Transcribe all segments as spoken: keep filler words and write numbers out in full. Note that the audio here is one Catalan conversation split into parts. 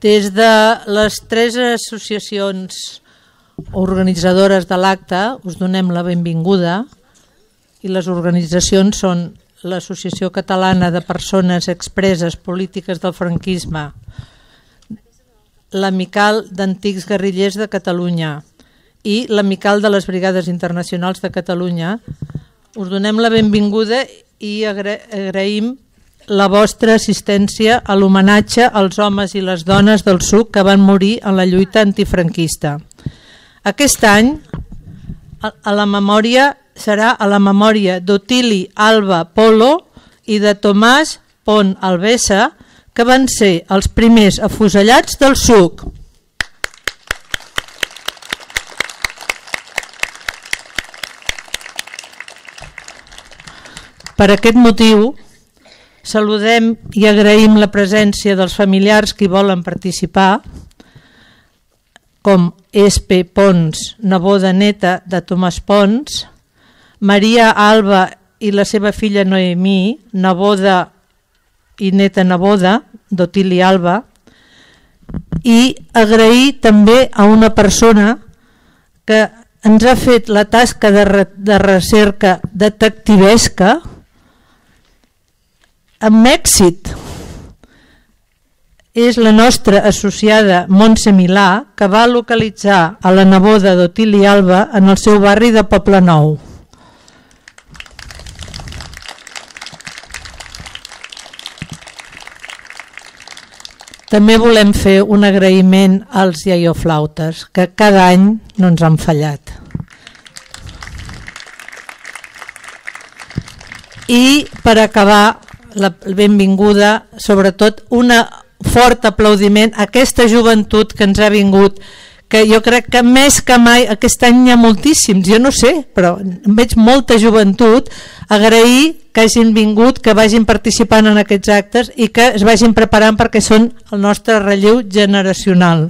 Des de les tres associacions organitzadores de l'acte us donem la benvinguda, i les organitzacions són l'Associació Catalana de Persones Expreses Polítiques del Franquisme, l'Amical d'Antics Guerrillers de Catalunya i l'Amical de les Brigades Internacionals de Catalunya. Us donem la benvinguda i agra agraïm la vostra assistència a l'homenatge als homes i les dones del S U C que van morir en la lluita antifranquista. Aquest any a la memòria serà a la memòria d'Otili Alba Polo i de Tomàs Pont Albesa, que van ser els primers afusellats del S U C. Per aquest motiu, saludem i agraïm la presència dels familiars que hi volen participar, com Espe Pons, neboda neta de Tomàs Pons, Maria Alba i la seva filla Noemí, neboda i neta neboda d'Otili Alba, i agrair també a una persona que ens ha fet la tasca de, re de recerca detectivesca amb èxit. És la nostra associada Montse Milà, que va localitzar a la neboda d'Otili Alba en el seu barri de Poblenou. També volem fer un agraïment als iaioflautes, que cada any no ens han fallat. I per acabar, la benvinguda, sobretot un fort aplaudiment a aquesta joventut que ens ha vingut, que jo crec que més que mai, aquest any hi ha moltíssims, jo no sé, però veig molta joventut. Agrair que hagin vingut, que vagin participant en aquests actes i que es vagin preparant perquè són el nostre relleu generacional.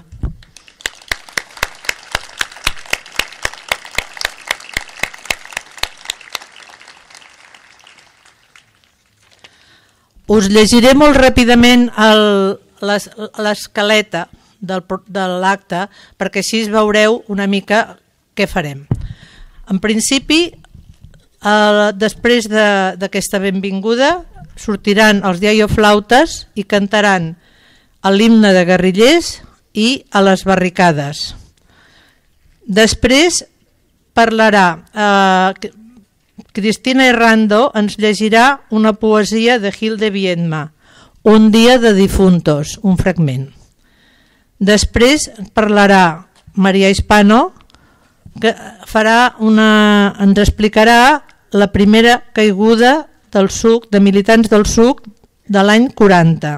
Us llegiré molt ràpidament l'escaleta de l'acte perquè així veureu una mica què farem. En principi, eh, després d'aquesta benvinguda, sortiran els iaioflautes i cantaran l'himne de guerrillers i a les barricades. Després parlarà... Eh, Cristina Herrando ens llegirà una poesia de Gil de Viedma, Un dia de difuntos, un fragment. Després parlarà Maria Hispano, que farà una, ens explicarà la primera caiguda del S U C, de militants del S U C de l'any quaranta.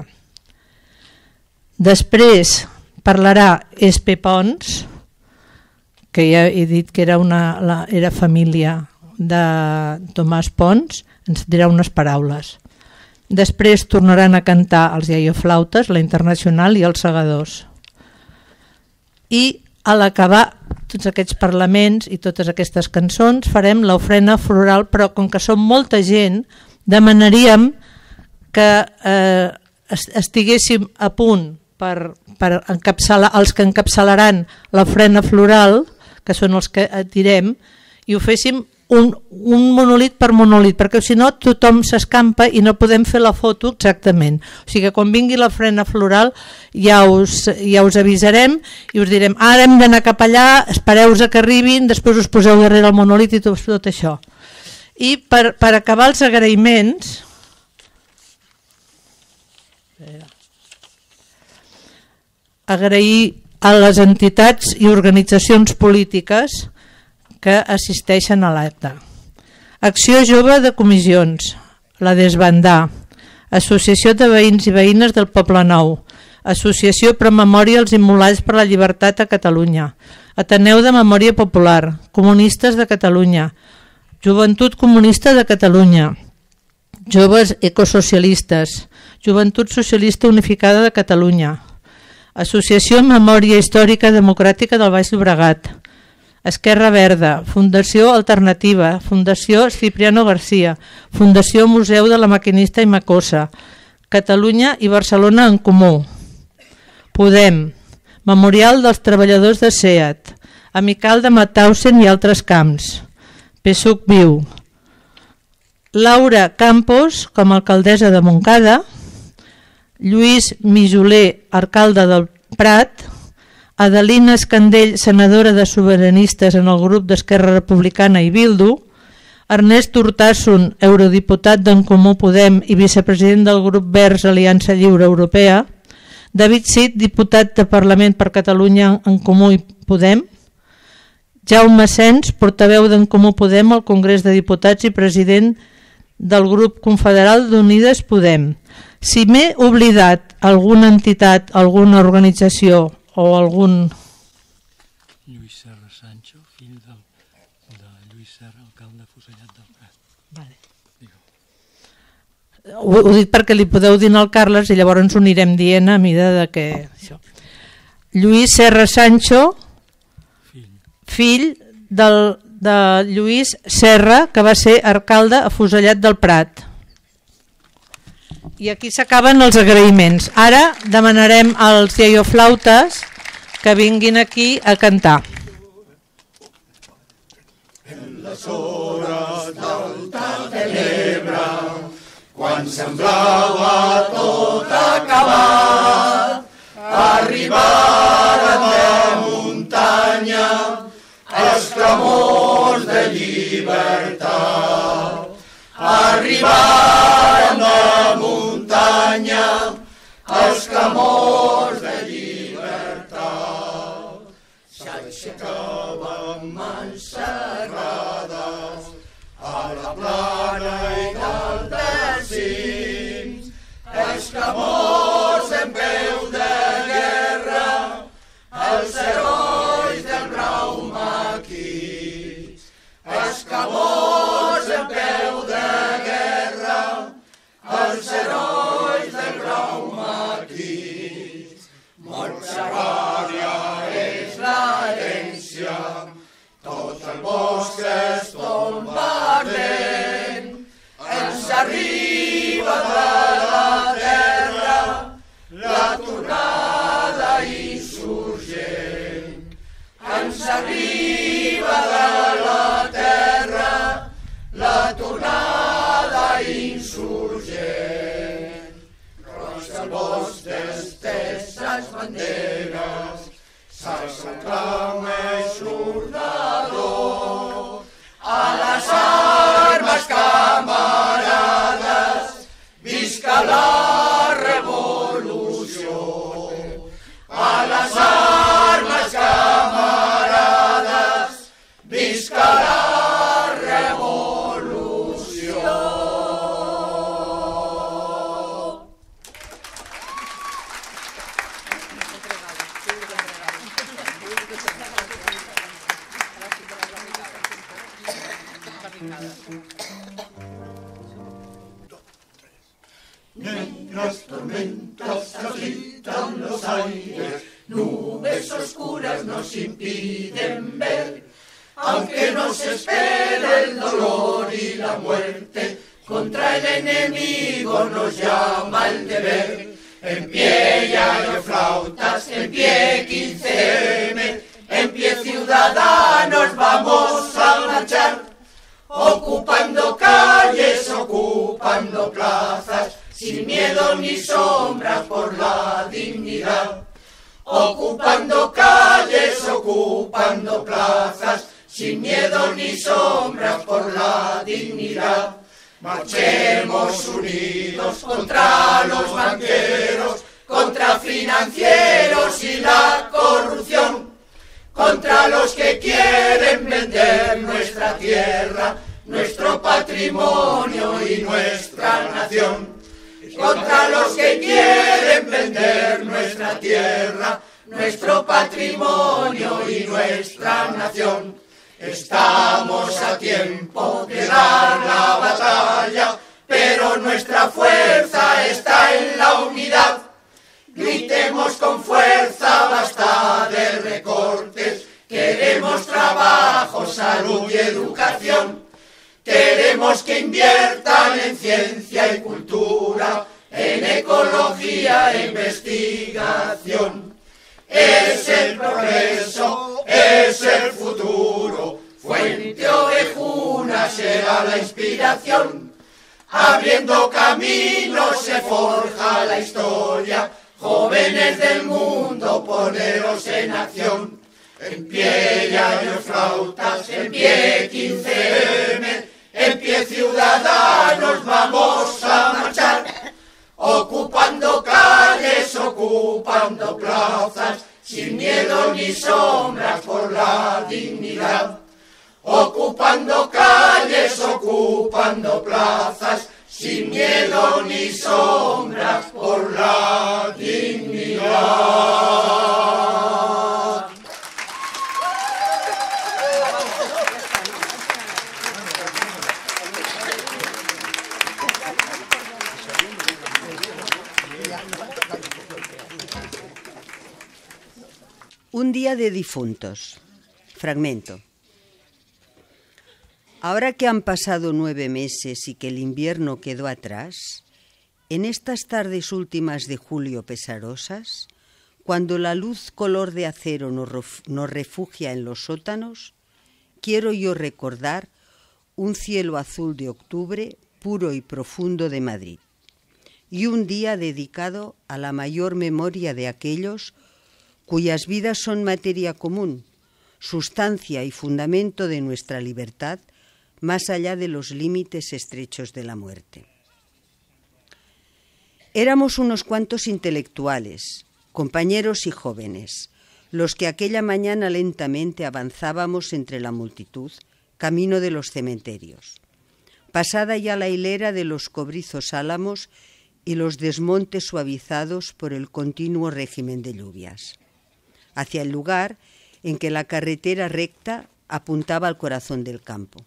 Després parlarà Espe Pons, que ja he dit que era, una, la, era família de Tomàs Pons, ens dirà unes paraules. Després tornaran a cantar els iaioflautes, la Internacional i els segadors. I a l'acabar tots aquests parlaments i totes aquestes cançons farem l'ofrena floral, però com que som molta gent demanaríem que eh, estiguéssim a punt per, per encapçalar, els que encapçalaran l'ofrena floral, que són els que direm, i ho féssim Un, un monolit per monolit, perquè si no tothom s'escampa i no podem fer la foto exactament. O sigui que quan vingui la frena floral ja us, ja us avisarem i us direm, ara hem d'anar cap allà, espereu-vos que arribin, després us poseu darrere el monolit i tot, tot això. I per, per acabar els agraïments, agrair a les entitats i organitzacions polítiques que assisteixen a l'acte. Acció Jove de Comissions, la Desbandar, Associació de Veïns i Veïnes del Poblenou, Associació Pro Memòria als Immolats per la Llibertat a Catalunya, Ateneu de Memòria Popular, Comunistes de Catalunya, Joventut Comunista de Catalunya, Joves Ecosocialistes, Joventut Socialista Unificada de Catalunya, Associació Memòria Històrica Democràtica del Baix Llobregat, Esquerra Verda, Fundació Alternativa, Fundació Cipriano García, Fundació Museu de la Maquinista i Macossa, Catalunya i Barcelona en Comú, Podem, Memorial dels Treballadors de SEAT, Amical de Mauthausen i altres camps, P S U C Viu, Laura Campos com a alcaldessa de Montcada, Lluís Mijoler, alcalde del Prat, Adelina Escandell, senadora de Sobiranistes en el grup d'Esquerra Republicana i Bildu, Ernest Urtasun, eurodiputat d'En Comú Podem i vicepresident del grup Verds Aliança Lliure Europea, David Cid, diputat de Parlament per Catalunya en Comú i Podem, Jaume Sens, portaveu d'En Comú Podem al Congrés de Diputats i president del grup confederal d'Unides Podem. Si m'he oblidat alguna entitat, alguna organització o algun... Lluís Serra Sancho, fill del, de Lluís Serra, alcalde afusellat del Prat. Vale. Ho, ho dic perquè li podeu dir al Carles i llavors ho anirem dient a mida de que... Això. Lluís Serra Sancho, fill, fill del, de Lluís Serra, que va ser alcalde afusellat del Prat. I aquí s'acaben els agraïments. Ara demanarem als iaioflautes que vinguin aquí a cantar. En les hores d'alta de l'Ebre, quan semblava tot acabat, arribaren de muntanya els clamors de llibertat. Arribaren de muntanya els clamors de llibertat. S'aixecaven mans sagrades a la plana i d'altres cims, els clamors en veu de guerra, els herois del brau maquis, els clamors en veu de guerra, els herois del brau maquis. Montserrària és l'herència, tot el bosc es tomba ardent, ens arriba de la terra la tornada insurgent. Ens arriba de la terra la tornada insurgent. Roig del bosc d'esteses banderes, s'alça el clam eixordador. A les armes, camarades, visca la revolució. A les armes, camarades, visca la revolució. Negras tormentas agitan los aires, nubes oscuras nos impiden ver, aunque nos espera el dolor y la muerte, contra el enemigo nos llama el deber. En pie iaioflautas, en pie quince eme, en pie ciudadanos vamos a marchar, ocupando calles, ocupando plazas, sin miedo ni sombra por la dignidad. Ocupando calles, ocupando plazas, sin miedo ni sombra por la dignidad. Marchemos unidos contra los banqueros, contra financieros y la corrupción, contra los que quieren vender nuestra tierra, nuestro patrimonio y nuestra nación. Contra los que quieren vender nuestra tierra, nuestro patrimonio y nuestra nación. Estamos a tiempo de dar la batalla, pero nuestra fuerza está en la unidad. Gritemos con fuerza, basta de recortes, queremos trabajo, salud y educación. Queremos que inviertan en ciencia y cultura, en ecología e investigación. es el progreso, es el futuro. Fuente Ovejuna será la inspiración, abriendo caminos se forja la historia. Jóvenes del mundo, poneros en acción. En pie yaños flautas, en pie quince eme, en pie ciudadanos vamos a marchar. Ocupando calles, ocupando plazas, sin miedo ni sombras por la dignidad. Ocupando calles, ocupando plazas, sin miedo ni sombras por la dignidad. Un día de difuntos. Fragmento. Ahora que han pasado nueve meses y que el invierno quedó atrás, en estas tardes últimas de julio pesarosas, cuando la luz color de acero nos refugia en los sótanos, quiero yo recordar un cielo azul de octubre puro y profundo de Madrid, y un día dedicado a la mayor memoria de aquellos cuyas vidas son materia común, sustancia y fundamento de nuestra libertad, más allá de los límites estrechos de la muerte. Éramos unos cuantos intelectuales, compañeros y jóvenes, los que aquella mañana lentamente avanzábamos entre la multitud, camino de los cementerios. Pasada ya la hilera de los cobrizos álamos y los desmontes suavizados por el continuo régimen de lluvias, hacia el lugar en que la carretera recta apuntaba al corazón del campo.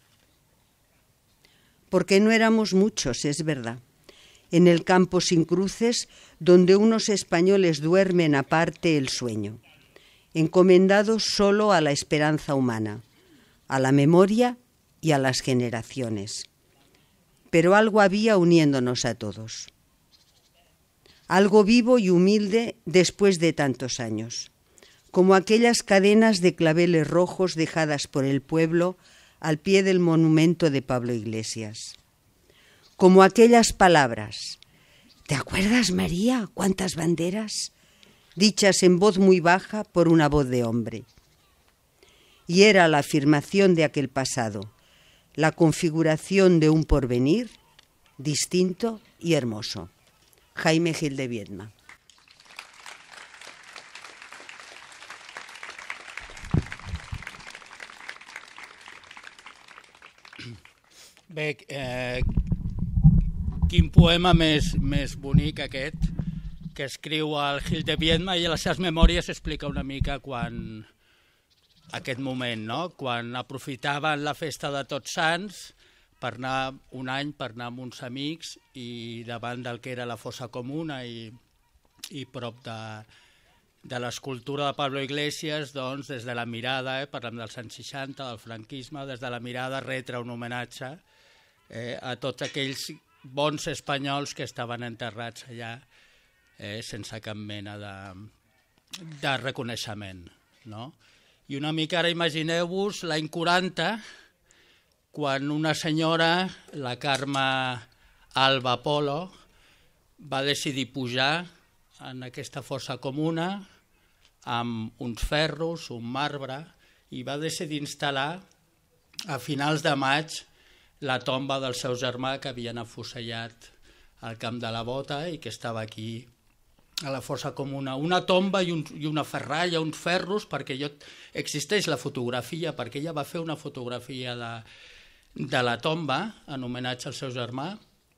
Porque no éramos muchos, es verdad, en el campo sin cruces, donde unos españoles duermen aparte el sueño, encomendados solo a la esperanza humana, a la memoria y a las generaciones. Pero algo había uniéndonos a todos. Algo vivo y humilde después de tantos años, como aquellas cadenas de claveles rojos dejadas por el pueblo al pie del monumento de Pablo Iglesias. Como aquellas palabras, ¿te acuerdas, María, cuántas banderas? Dichas en voz muy baja por una voz de hombre. Y era la afirmación de aquel pasado, la configuración de un porvenir distinto y hermoso. Jaime Gil de Viedma. Bé, eh, quin poema més, més bonic aquest, que escriu el Gil de Viedma, i a les seves memòries explica una mica quan aquest moment, no? Quan aprofitaven la festa de Tots Sants per anar un any, per anar amb uns amics, i davant del que era la fossa comuna i, i prop de, de l'escultura de Pablo Iglesias, doncs, des de la mirada, eh, parlem dels anys seixanta, del franquisme, des de la mirada retre un homenatge eh, a tots aquells bons espanyols que estaven enterrats allà eh, sense cap mena de, de reconeixement, no? I una mica ara imagineu-vos l'any quaranta, quan una senyora, la Carme Alba Polo, va decidir pujar en aquesta fossa comuna amb uns ferros, un marbre, i va decidir instal·lar a finals de maig la tomba del seu germà que havien afusellat al Camp de la Bota i que estava aquí a la fossa comuna. Una tomba i, un, i una ferralla, uns ferros, perquè jo, existeix la fotografia, perquè ella va fer una fotografia de, de la tomba en homenatge al seu germà,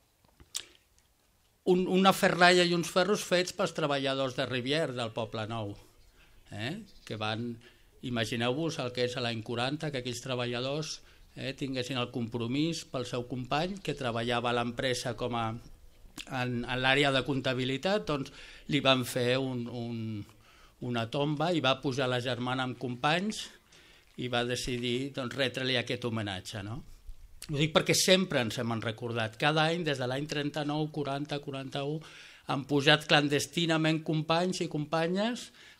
un, una ferralla i uns ferros fets pels treballadors de Rivière del Poble Nou, eh? que van, imagineu-vos el que és l'any quaranta, que aquells treballadors eh, tinguessin el compromís pel seu company que treballava a l'empresa com a en, en l'àrea de comptabilitat, doncs li van fer un, un, una tomba i va pujar la germana amb companys i va decidir doncs, retre-li aquest homenatge, no? Ho dic perquè sempre ens hem recordat. Cada any, des de l'any trenta-nou, quaranta, quaranta-u, han pujat clandestinament companys i companyes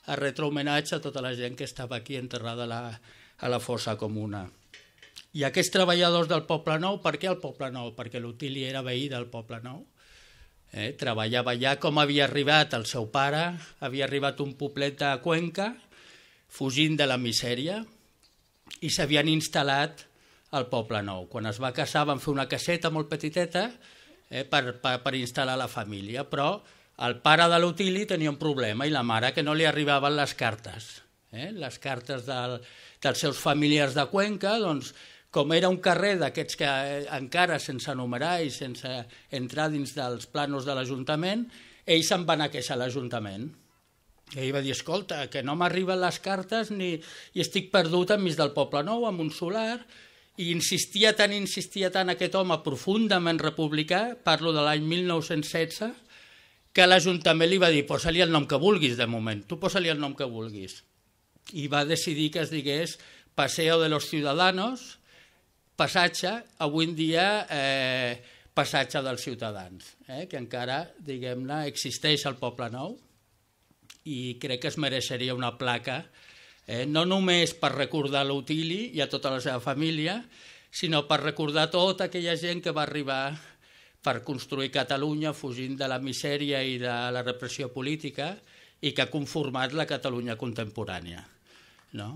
a retre homenatge a tota la gent que estava aquí enterrada a la, a la fossa comuna. I aquests treballadors del Poble Nou, per què el Poble Nou? Perquè l'Utili era veí del Poble Nou. Eh, treballava allà, com havia arribat el seu pare, havia arribat un poblet de Cuenca, fugint de la misèria, i s'havien instal·lat al Poble Nou. Quan es va casar van fer una caseta molt petiteta eh, per, per, per instal·lar la família, però el pare de l'Utili tenia un problema i la mare que no li arribaven les cartes. Eh? Les cartes del, dels seus familiars de Cuenca, doncs, com era un carrer d'aquests que encara sense enumerar i sense entrar dins dels planos de l'Ajuntament, ell se'n va anar a queixar a l'Ajuntament. Ell va dir, escolta, que no m'arriben les cartes ni, i estic perdut enmig del Poble Nou, amb un solar, i insistia tant, insistia tant aquest home profundament republicà, parlo de l'any mil nou-cents setze, que l'Ajuntament li va dir, posa-li el nom que vulguis de moment, tu posa-li el nom que vulguis. I va decidir que es digués Paseo de los Ciudadanos, passatge, avui en dia eh, passatge dels ciutadans, eh, que encara, diguem-ne, existeix al Poble Nou i crec que es mereixeria una placa, eh, no només per recordar l'Utili i a tota la seva família, sinó per recordar tota aquella gent que va arribar per construir Catalunya fugint de la misèria i de la repressió política i que ha conformat la Catalunya contemporània. No?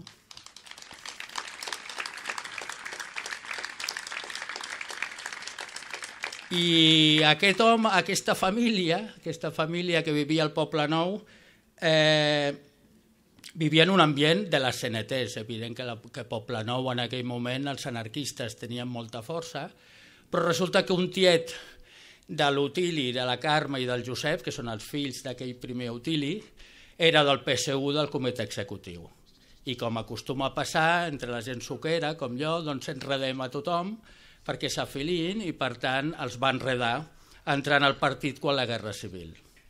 I aquest home, aquesta família, aquesta família que vivia al Poble Nou, eh, vivia en un ambient de les C N T. És evident que el Poble Nou en aquell moment els anarquistes tenien molta força, però resulta que un tiet de l'Utili, de la Carme i del Josep, que són els fills d'aquell primer Utili, era del P S U del comitè executiu. I com acostuma a passar entre la gent suquera, com jo, doncs enredem a tothom perquè s'afiliïn i, per tant, els va enredar entrant al partit quan la Guerra Civil.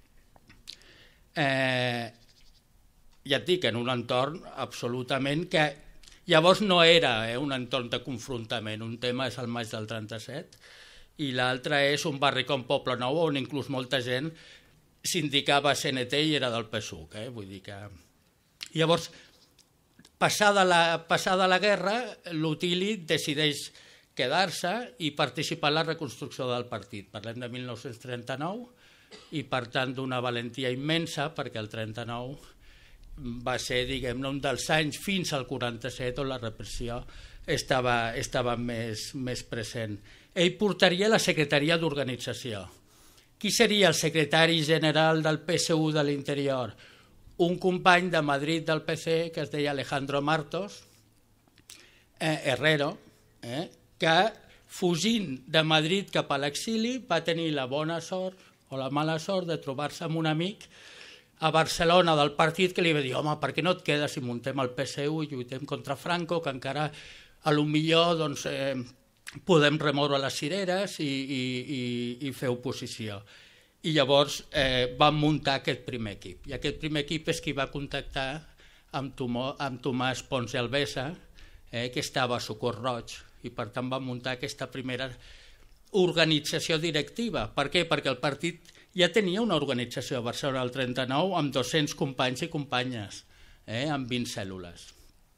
Eh, ja et dic, en un entorn absolutament que llavors no era eh, un entorn de confrontament, un tema és el maig del trenta-set i l'altre és un barri com Poble Nou on inclús molta gent s'indicava C N T i era del P S U C. Eh? Vull dir que... Llavors, passada la, passada la guerra, l'Utili decideix quedar-se i participar en la reconstrucció del partit. Parlem de mil nou-cents trenta-nou i, per tant, d'una valentia immensa, perquè el trenta-nou va ser, diguem-ne, un dels anys fins al quaranta-set on la repressió estava, estava més, més present. Ell portaria la secretaria d'organització. Qui seria el secretari general del P S U de l'Interior? Un company de Madrid del P C que es deia Alejandro Martos, eh, Herrero, eh, que fugint de Madrid cap a l'exili va tenir la bona sort o la mala sort de trobar-se amb un amic a Barcelona del partit que li va dir, home, per què no et quedes i muntem el P S U i lluitem contra Franco, que encara a lo millor doncs, eh, podem remoure les cireres i, i, i, i fer oposició. I llavors eh, van muntar aquest primer equip. I aquest primer equip és qui va contactar amb, Tomó, amb Tomàs Pons i Alvesa, eh, que estava a Socors Roig, i per tant va muntar aquesta primera organització directiva. Per què? Perquè el partit ja tenia una organització a Barcelona al trenta-nou amb dos-cents companys i companyes, eh, amb vint cèl·lules.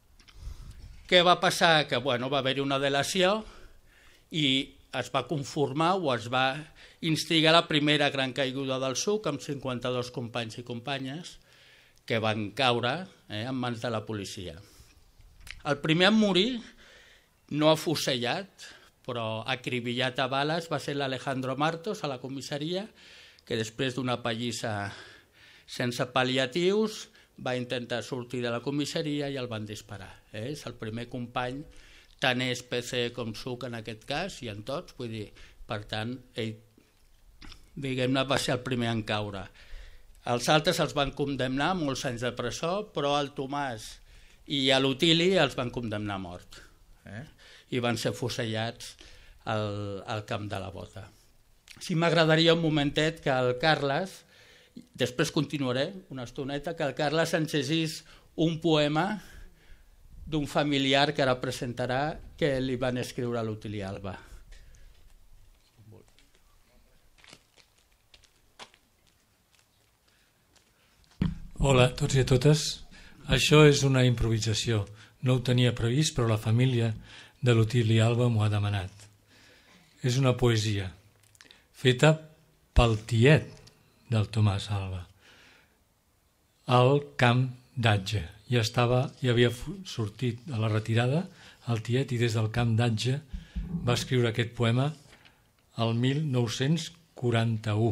Què va passar? Que bueno, va haver-hi una delació i es va conformar o es va instigar la primera gran caiguda del S U C amb cinquanta-dos companys i companyes que van caure eh, en mans de la policia. El primer a morir, no afusellat, però acribillat a bales, va ser l'Alejandro Martos a la comissaria, que després d'una pallissa sense pal·liatius va intentar sortir de la comissaria i el van disparar. Eh? És el primer company, tant és P C com S U C en aquest cas, i en tots, vull dir, per tant, ell, diguem-ne, va ser el primer en caure. Els altres els van condemnar a molts anys de presó, però el Tomàs i a l'Utili els van condemnar a mort. Eh? I van ser fusellats al, al camp de la Bota. Sí, m'agradaria un momentet que el Carles, després continuaré una estoneta, que el Carles ens llegís un poema d'un familiar que ara presentarà que li van escriure a l'Utili Alba. Hola a tots i a totes. Això és una improvisació. No ho tenia previst, però la família de l'Otili Alba m'ho ha demanat. És una poesia feta pel tiet del Tomàs Alba al camp d'Atge. Ja estava, ja havia sortit a la retirada el tiet i des del camp d'Atge va escriure aquest poema el mil nou-cents quaranta-u.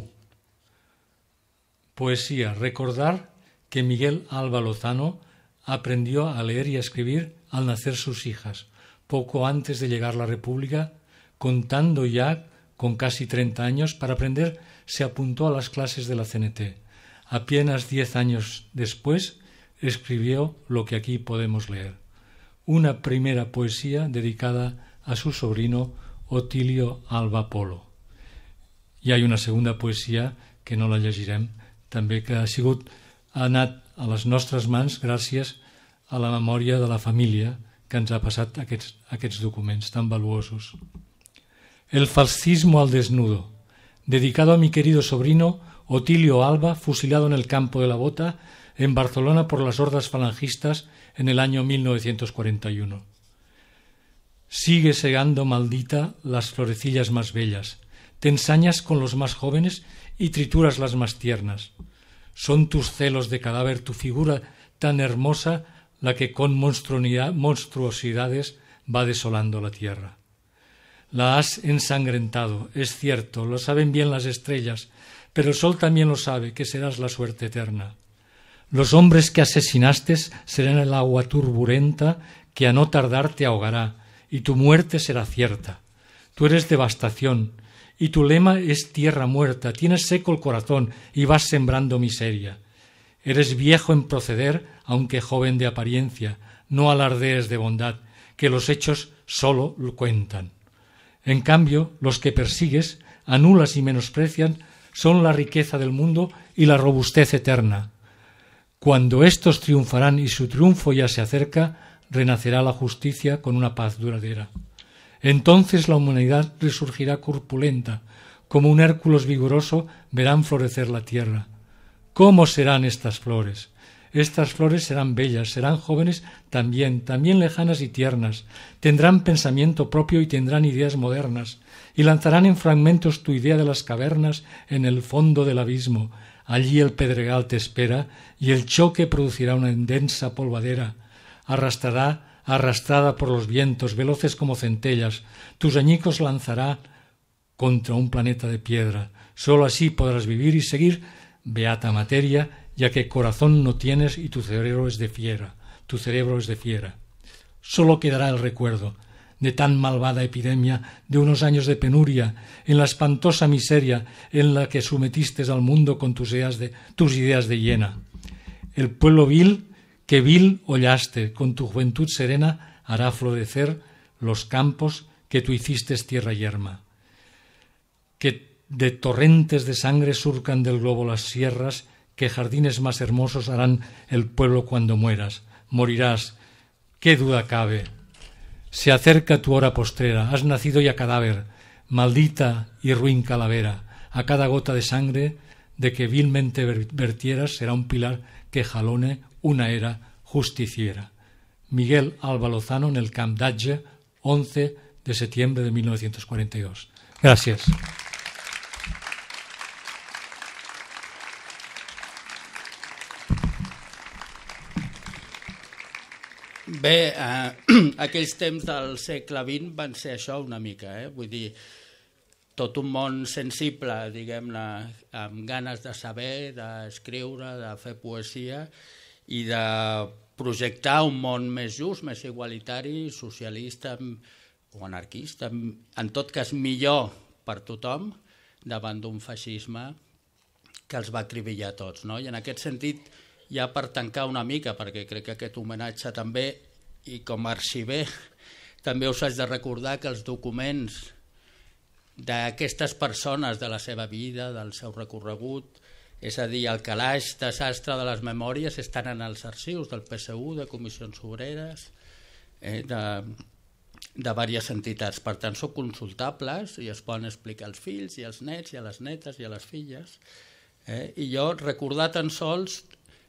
Poesía. Recordar que Miguel Alba Lozano aprendió a leer y a escribir al nacer sus hijas, poco antes de llegar a la República, contando ya con casi treinta años. Para aprender se apuntó a las clases de la C N T. Apenas diez años después escribió lo que aquí podemos leer. Una primera poesía dedicada a su sobrino Otilio Alba Polo. I hi ha una segunda poesia que no la llegirem, també que ha sigut ha anat a les nostres mans gràcies a la memòria de la família que ens ha passat aquests, aquests documents tan valuosos. El fascismo al desnudo, dedicado a mi querido sobrino Otilio Alba, fusilado en el campo de la Bota, en Barcelona por las hordas falangistas en el año mil novecientos cuarenta y uno. Sigue segando, maldita, las florecillas más bellas. Te ensañas con los más jóvenes y trituras las más tiernas. Son tus celos de cadáver, tu figura tan hermosa, la que con monstruosidades va desolando la tierra. La has ensangrentado, es cierto, lo saben bien las estrellas, pero el sol también lo sabe, que serás la suerte eterna. Los hombres que asesinaste serán el agua turbulenta que a no tardar te ahogará, y tu muerte será cierta. Tú eres devastación, y tu lema es tierra muerta, tienes seco el corazón y vas sembrando miseria. Eres viejo en proceder, aunque joven de apariencia, no alardees de bondad, que los hechos solo lo cuentan. En cambio, los que persigues, anulas y menosprecian, son la riqueza del mundo y la robustez eterna. Cuando estos triunfarán y su triunfo ya se acerca, renacerá la justicia con una paz duradera. Entonces la humanidad resurgirá corpulenta, como un Hércules vigoroso verán florecer la tierra. ¿Cómo serán estas flores? Estas flores serán bellas, serán jóvenes también, también lejanas y tiernas, tendrán pensamiento propio y tendrán ideas modernas, y lanzarán en fragmentos tu idea de las cavernas en el fondo del abismo. Allí el pedregal te espera y el choque producirá una densa polvadera, arrastrará arrastrada por los vientos, veloces como centellas, tus añicos lanzará contra un planeta de piedra. Solo así podrás vivir y seguir beata materia, ya que corazón no tienes y tu cerebro es de fiera, tu cerebro es de fiera. Solo quedará el recuerdo de tan malvada epidemia, de unos años de penuria, en la espantosa miseria en la que sometiste al mundo con tus ideas de, tus ideas de hiena. El pueblo vil que vil hollaste, con tu juventud serena hará florecer los campos que tú hiciste tierra yerma. Que de torrentes de sangre surcan del globo las sierras, que jardines más hermosos harán el pueblo cuando mueras. Morirás, qué duda cabe. Se acerca tu hora postrera, has nacido ya cadáver, maldita y ruin calavera. A cada gota de sangre de que vilmente vertieras será un pilar que jalone una era justiciera. Miguel Alba Lozano en el Camp d'Atge, once de septiembre de mil novecientos cuarenta y dos. Gràcies. Bé, eh, aquells temps del segle vint van ser això una mica, eh? Vull dir, tot un món sensible, diguem-ne, amb ganes de saber, d'escriure, de fer poesia i de projectar un món més just, més igualitari, socialista o anarquista, en tot cas millor per tothom, davant d'un feixisme que els va acribillar a tots, no? I en aquest sentit, ja per tancar una mica, perquè crec que aquest homenatge també, i com a arxiver, també us haig de recordar que els documents d'aquestes persones, de la seva vida, del seu recorregut, és a dir, el calaix de sastre de les memòries estan en els arxius del P S U, de Comissions Obreres, eh, de, de diverses entitats. Per tant, són consultables i es poden explicar als fills i als nets i a les netes i a les filles. Eh? I jo recordar tan sols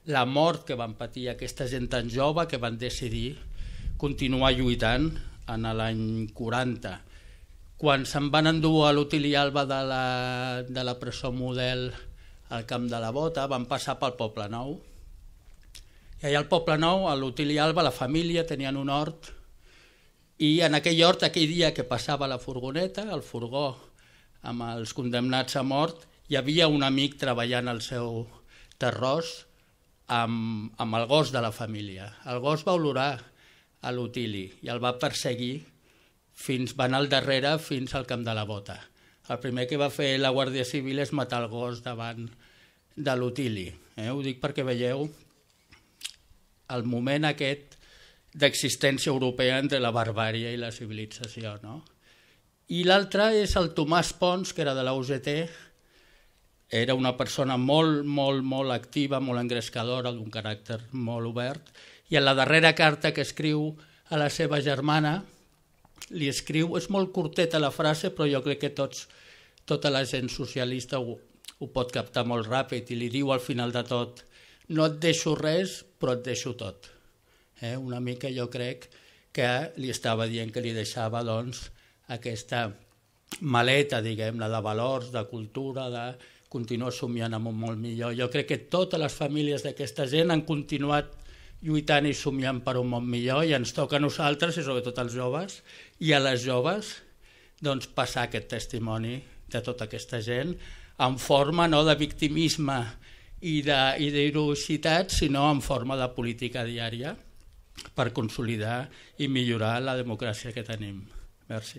la mort que van patir aquesta gent tan jove que van decidir continuar lluitant en l'any quaranta. Quan se'n van endur a l'Útil i Alba de la, de la presó Model al Camp de la Bota, van passar pel Poble Nou. I allà al Poble Nou, a l'Útil i Alba, la família tenien un hort, i en aquell hort, aquell dia que passava la furgoneta, el furgó amb els condemnats a mort, hi havia un amic treballant al seu terròs amb, amb el gos de la família. El gos va olorar a l'Utili i el va perseguir fins, va anar al darrere fins al Camp de la Bota. El primer que va fer la Guàrdia Civil és matar el gos davant de l'Utili. Eh? Ho dic perquè veieu el moment aquest d'existència europea entre la barbàrie i la civilització. No? I l'altre és el Tomàs Pons, que era de la U G T, era una persona molt, molt, molt activa, molt engrescadora, d'un caràcter molt obert, i en la darrera carta que escriu a la seva germana, li escriu, és molt curteta la frase, però jo crec que tots, tota la gent socialista ho, ho pot captar molt ràpid, i li diu al final de tot, no et deixo res, però et deixo tot. Eh? Una mica jo crec que li estava dient que li deixava doncs, aquesta maleta, diguem-ne, de valors, de cultura, de continuar somiant amb un molt millor. Jo crec que totes les famílies d'aquesta gent han continuat lluitant i somiant per un món millor, i ens toca a nosaltres, i sobretot als joves, i a les joves, doncs, passar aquest testimoni de tota aquesta gent en forma no de victimisme i d'heroïcitat, sinó en forma de política diària per consolidar i millorar la democràcia que tenim. Merci.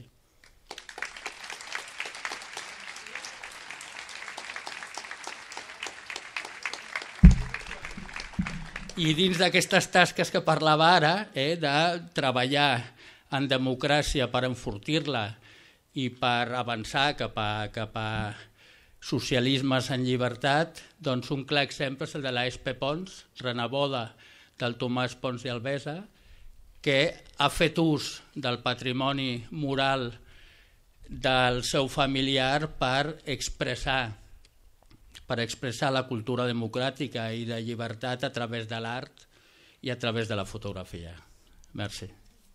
I dins d'aquestes tasques que parlava ara, eh, de treballar en democràcia per enfortir-la i per avançar cap a, cap a socialismes en llibertat, doncs un clar exemple és el de la Espe Pons, renaboda del Tomàs Pons i Albesa, que ha fet ús del patrimoni moral del seu familiar per expressar per expressar la cultura democràtica i de llibertat a través de l'art i a través de la fotografia. Merci.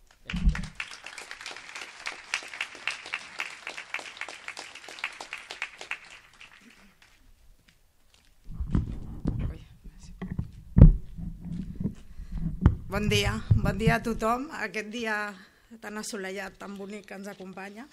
Bon dia, bon dia a tothom, aquest dia tan assolellat, tan bonic que ens acompanya.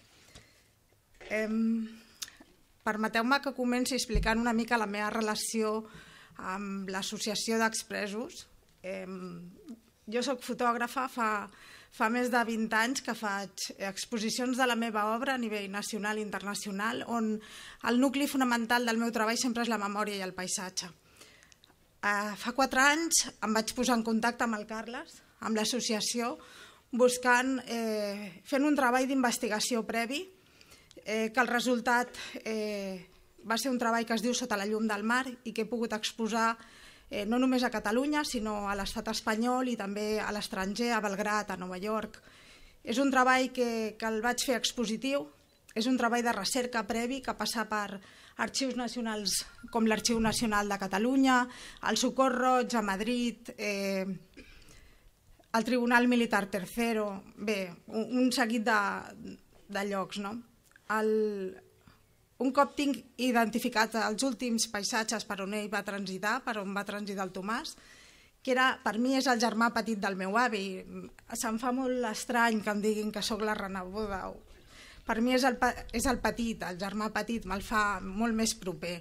Permeteu-me que comenci explicant una mica la meva relació amb l'Associació d'Expresos. Jo soc fotògrafa, fa, fa més de vint anys que faig exposicions de la meva obra a nivell nacional i internacional, on el nucli fonamental del meu treball sempre és la memòria i el paisatge. Fa quatre anys em vaig posar en contacte amb el Carles, amb l'associació, buscant, eh, fent un treball d'investigació previ, eh, que el resultat eh, va ser un treball que es diu Sota la llum del mar i que he pogut exposar eh, no només a Catalunya, sinó a l'estat espanyol i també a l'estranger, a Belgrad, a Nova York. És un treball que, que el vaig fer expositiu, és un treball de recerca previ que passa per arxius nacionals com l'Arxiu Nacional de Catalunya, el Socors Roig a Madrid, eh, el Tribunal Militar Tercero, bé, un, un seguit de, de llocs, no? El, un cop tinc identificat els últims paisatges per on ell va transitar, per on va transitar el Tomàs, que era, per mi és el germà petit del meu avi. Se'm fa molt estrany que em diguin que sóc la renaboda. Per mi és el, és el petit, el germà petit, me'l fa molt més proper.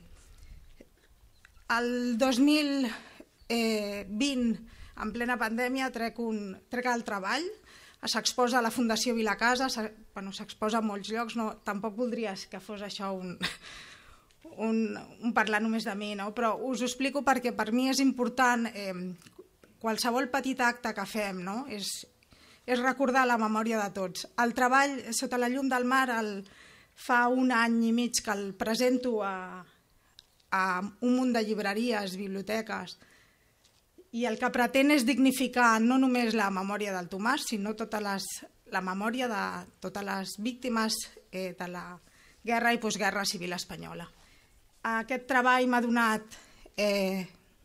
El dos mil vint, en plena pandèmia, trec, un, trec el treball, s'exposa a la Fundació Vilacasa, bueno, s'exposa a molts llocs, no, tampoc voldries que fos això un, un, un parlar només de mi, no? Però us ho explico perquè per mi és important, eh, qualsevol petit acte que fem, no? és, és recordar la memòria de tots. El treball Sota la llum del mar el, fa un any i mig que el presento a, a un munt de llibreries, biblioteques, i el que pretén és dignificar no només la memòria del Tomàs, sinó totes les, la memòria de totes les víctimes eh, de la guerra i postguerra civil espanyola. Aquest treball m'ha donat eh,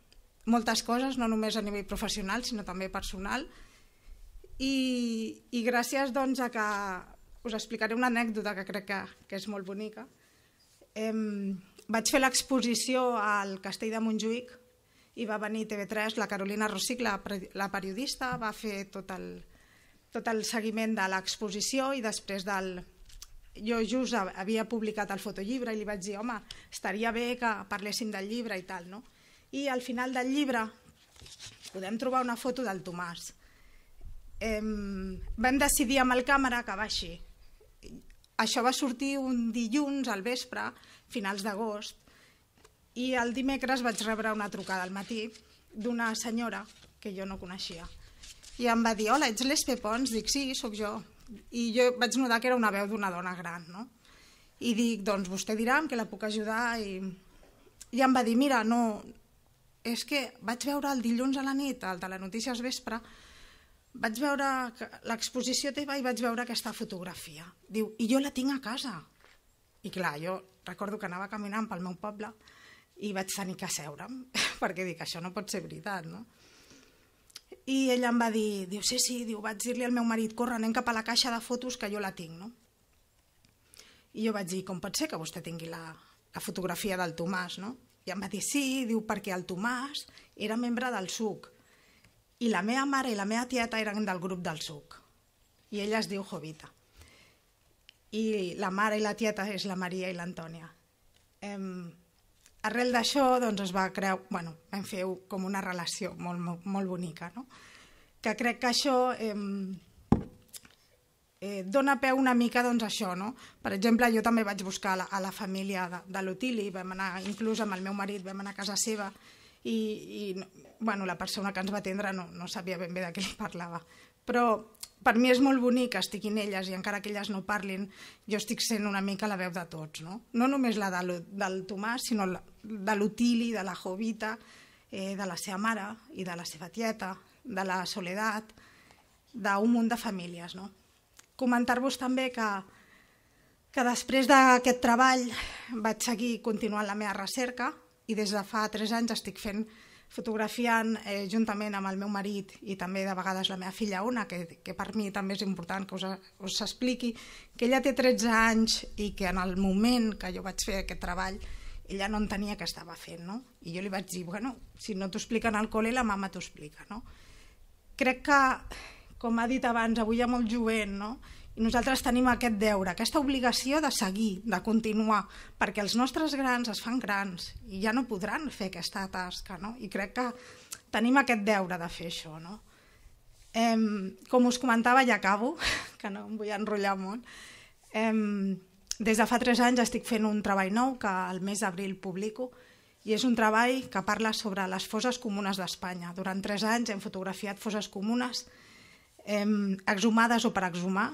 moltes coses, no només a nivell professional, sinó també personal. I, i gràcies doncs, a que us explicaré una anècdota que crec que, que és molt bonica. Eh, vaig fer l'exposició al Castell de Montjuïc i va venir T V tres, la Carolina Rossich, la, la periodista, va fer tot el, tot el seguiment de l'exposició i després del... Jo just havia publicat el fotollibre i li vaig dir, home, estaria bé que parléssim del llibre i tal, no? I al final del llibre podem trobar una foto del Tomàs. Eh, vam decidir amb el càmera que va així. Això va sortir un dilluns al vespre, finals d'agost, i el dimecres vaig rebre una trucada al matí d'una senyora que jo no coneixia. I em va dir, hola, ets l'Espe Pons? Dic, sí, sóc jo. I jo vaig notar que era una veu d'una dona gran, no? I dic, doncs vostè dirà que la puc ajudar, i, i em va dir, mira, no... és que vaig veure el dilluns a la nit, al Telenotícies Vespre, vaig veure l'exposició teva i vaig veure aquesta fotografia. Diu, i jo la tinc a casa. I clar, jo recordo que anava caminant pel meu poble i vaig tenir que asseure'm, perquè dic, això no pot ser veritat, no? I ella em va dir, diu, sí, sí, diu, vaig dir-li al meu marit, corre, anem cap a la caixa de fotos que jo la tinc, no? I jo vaig dir, com pot ser que vostè tingui la, la fotografia del Tomàs, no? I em va dir, sí, diu, perquè el Tomàs era membre del S U C i la meva mare i la meva tieta eren del grup del S U C i ella es diu Jovita i la mare i la tieta és la Maria i l'Antònia. Eh, arrel d'això doncs, es va crear, bueno, vam fer com una relació molt, molt, molt bonica, no? Que crec que això eh, eh, dona peu una mica doncs, a això, no? Per exemple, jo també vaig buscar a la, a la família de, de l'Otili, vam anar, inclús amb el meu marit, vam anar a casa seva i, i bueno, la persona que ens va atendre no, no sabia ben bé de què li parlava. Però per mi és molt bonic que estiguin elles i encara que elles no parlin, jo estic sent una mica la veu de tots, no? No només la de, del Tomàs, sinó la, de l'Otili, de la Jovita, eh, de la seva mare i de la seva tieta, de la Soledat, d'un munt de famílies, no? Comentar-vos també que, que després d'aquest treball vaig seguir continuant la meva recerca i des de fa tres anys estic fent, fotografiant eh, juntament amb el meu marit i també de vegades la meva filla Ona, que, que per mi també és important que us, us expliqui, que ella té tretze anys i que en el moment que jo vaig fer aquest treball ella no entenia què estava fent, no? I jo li vaig dir, bueno, si no t'ho expliquen al col·le, la mama t'ho explica, no? Crec que, com ha dit abans, avui hi ha molt jovent, no? I nosaltres tenim aquest deure, aquesta obligació de seguir, de continuar, perquè els nostres grans es fan grans i ja no podran fer aquesta tasca, no? I crec que tenim aquest deure de fer això, no? Eh, com us comentava, ja acabo, que no em vull enrotllar molt, eh, des de fa tres anys estic fent un treball nou que al mes d'abril publico i és un treball que parla sobre les fosses comunes d'Espanya. Durant tres anys hem fotografiat fosses comunes eh, exhumades o per exhumar,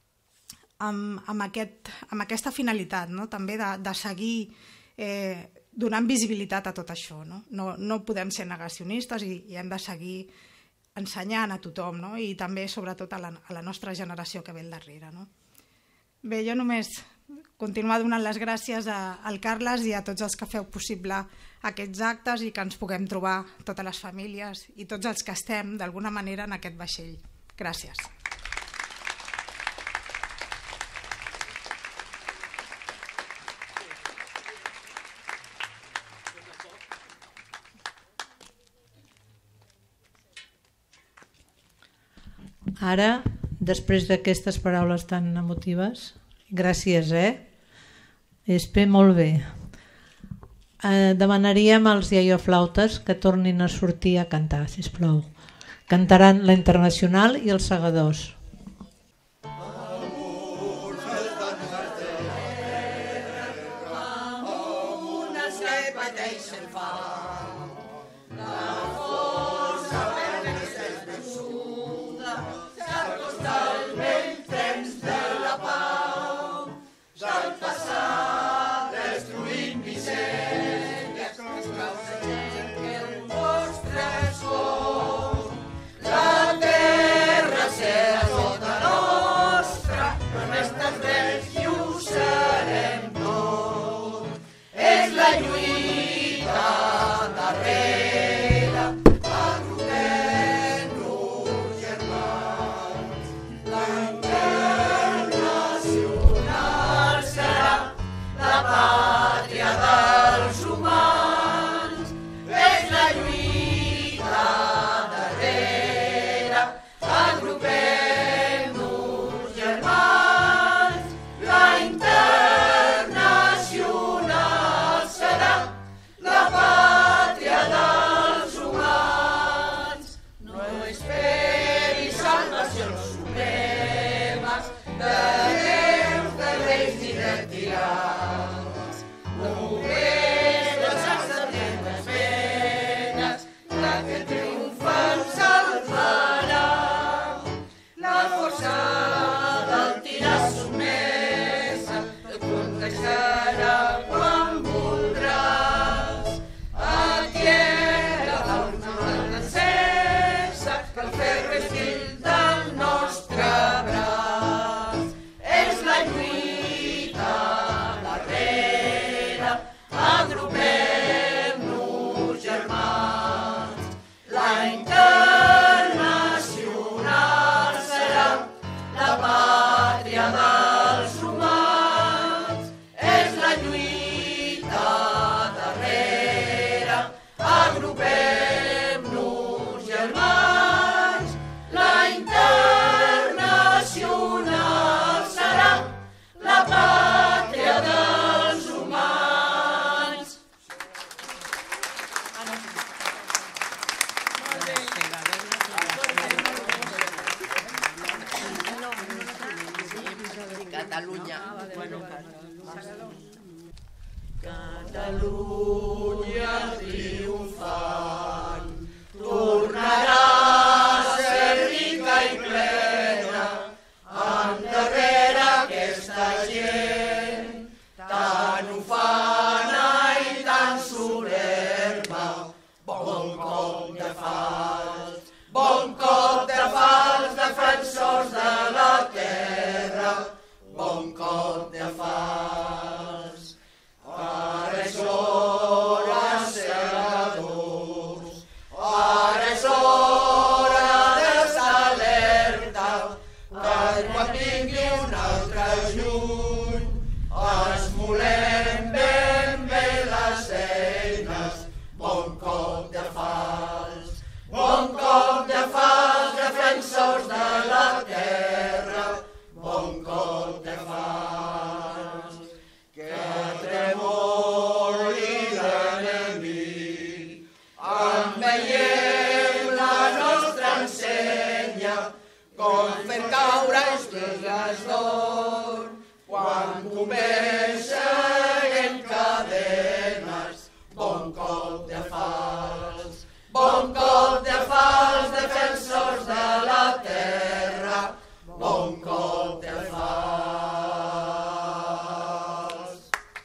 Amb, amb, aquest, amb aquesta finalitat, no? També de, de seguir eh, donant visibilitat a tot això. No, no, no podem ser negacionistes i, i hem de seguir ensenyant a tothom, no? I també sobretot a la, a la nostra generació que ve al darrere. No? Bé, jo només continuar donant les gràcies a, al Carles i a tots els que feu possible aquests actes i que ens puguem trobar totes les famílies i tots els que estem d'alguna manera en aquest vaixell. Gràcies. Ara, després d'aquestes paraules tan emotives, gràcies, eh? Espe, molt bé. Eh, demanaríem als iaioflautes que tornin a sortir a cantar, sisplau. Cantaran la Internacional i els Segadors. La terra serà nacions supremes, de déus, de reis i de tirans. Només les extremes venes, la que triomfa ens salvarà. La força del tirà sotmesa et contagiarà quan voldràs. A tierra d'una encesa que el ferro és fill del nostre braç. És la lluita darrere, agrupem-nos germans. La internacional serà la pàtria dels humans. És la lluita darrere, agrupem-nos germans. La internacional serà la pàtria dels humans. Catalunya. Catalunya triomfant tornarà a ser rica i plena, endarrere aquesta gent tan ufana i tan solemne. Bon cop de fals, bon cop de fals, defensors de la terra, bon cop de fals. Ara és hora, segadors, ara és hora d'estar alerta, que quan vingui un altre juny esmolem ben bé les eines. Bon cop de fals, bon cop de fals, defensors de la terra, bon cop de fals. Que tremoli l'enemic, en veiem la nostra ensenya, com fer caure estrelles d'or, quan comencen cadenes. Bon cop de fals, bon cop de fals, defensors de la terra, bon cop de fals.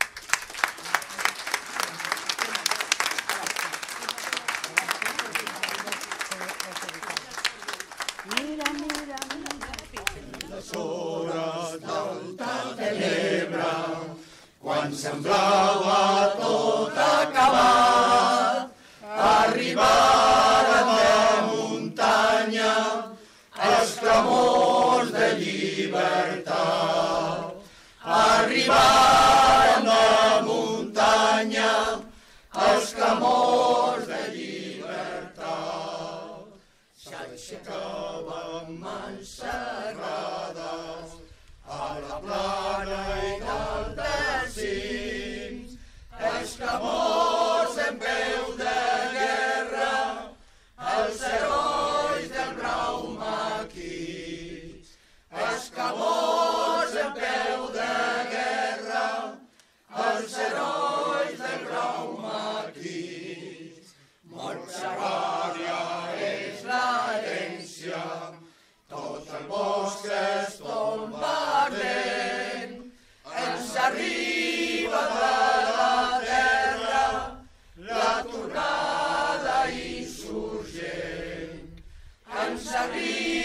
Les hores del tard de l'Ebre, quan semblava tot acabat, arribaren de muntanya els clamors de llibertat. Arribaren de muntanya els clamors de llibertat. S'aixecaven mans sagrades a la plana i d'altres cims, els clamors en veu de guerra, els herois del brau maquis. Els clamors en peu de guerra, els herois del brau maquis. Mort sagària és l'herència, tot el bosc es tomba ardent, ens arriba de la terra la tornada insurgent. Ens arriba